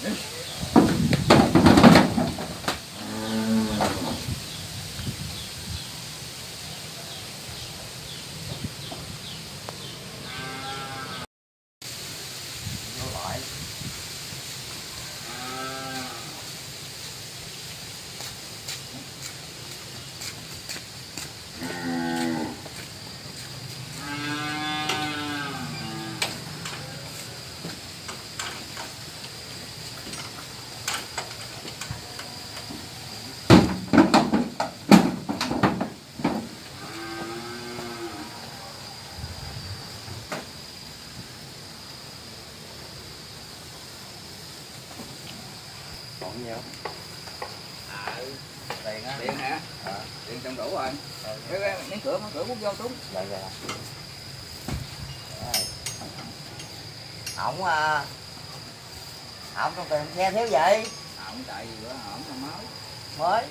Còn nhiều. Tiền á. Tiền hả? Tiền trong đủ rồi. Miếng cửa bút vô Tuấn. Dạ dạ. Ổng ổng trong tiền xe thiếu gì? Ổng tại gì bữa ổng còn mới. Mới.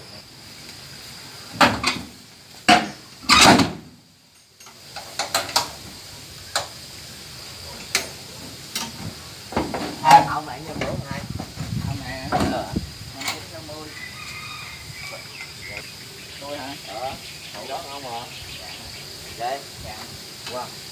Ông bạn cho bữa này. Ông nè. 50. Tôi hả? Hậu đó không hả? Vậy. Dạ. Wow.